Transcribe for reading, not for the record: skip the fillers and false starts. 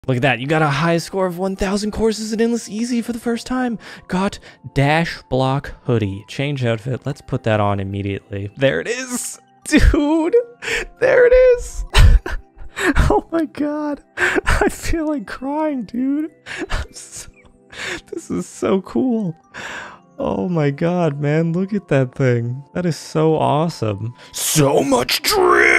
Look at that. You got a high score of 1,000 courses in Endless Easy for the first time. Got Dash Block Hoodie. Change outfit. Let's put that on immediately. There it is. Dude. There it is. Oh my god. I feel like crying, dude. This is so cool. Oh my god, man. Look at that thing. That is so awesome. So much drip.